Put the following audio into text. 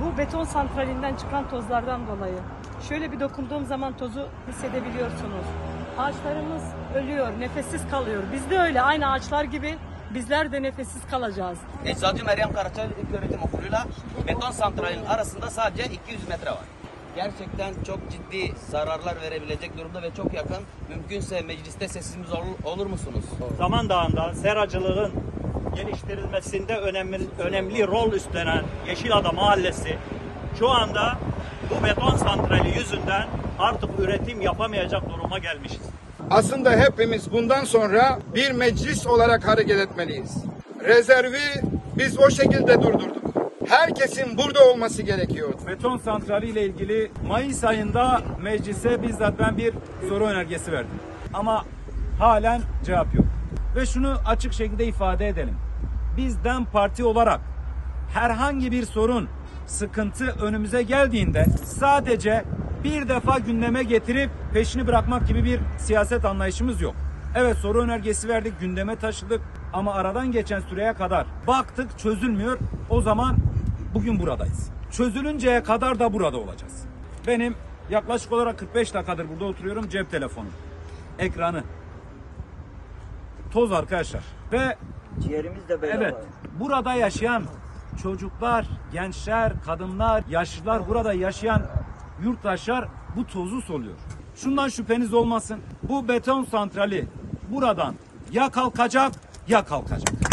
Bu beton santralinden çıkan tozlardan dolayı. Şöyle bir dokunduğum zaman tozu hissedebiliyorsunuz. Ağaçlarımız ölüyor, nefessiz kalıyor. Biz de öyle, aynı ağaçlar gibi bizler de nefessiz kalacağız. Eczacı Meryem Karaçay İlköğretim Okulu'yla beton santralinin arasında sadece 200 metre var. Gerçekten çok ciddi zararlar verebilecek durumda ve çok yakın. Mümkünse mecliste sesimiz olur musunuz? Zaman Dağı'nda seracılığın geliştirilmesinde önemli rol üstlenen Yeşilada Mahallesi şu anda bu beton santrali yüzünden artık üretim yapamayacak duruma gelmişiz. Aslında hepimiz bundan sonra bir meclis olarak hareket etmeliyiz. Rezervi biz o şekilde durdurduk. Herkesin burada olması gerekiyor. Beton santrali ile ilgili Mayıs ayında meclise bizzat ben bir soru önergesi verdim. Ama halen cevap yok. Ve şunu açık şekilde ifade edelim. Biz DEM Parti olarak herhangi bir sorun, sıkıntı önümüze geldiğinde sadece bir defa gündeme getirip peşini bırakmak gibi bir siyaset anlayışımız yok. Evet, soru önergesi verdik, gündeme taşıdık ama aradan geçen süreye kadar baktık çözülmüyor. O zaman bugün buradayız. Çözülünceye kadar da burada olacağız. Benim yaklaşık olarak 45 dakikadır burada oturuyorum, cep telefonu, ekranı, toz arkadaşlar. Ve Ciğerimiz de böyle evet, var. burada yaşayan çocuklar, gençler, kadınlar, yaşlılar, burada yaşayan yurttaşlar bu tozu soluyor. Şundan şüpheniz olmasın. Bu beton santrali buradan ya kalkacak ya kalkacak.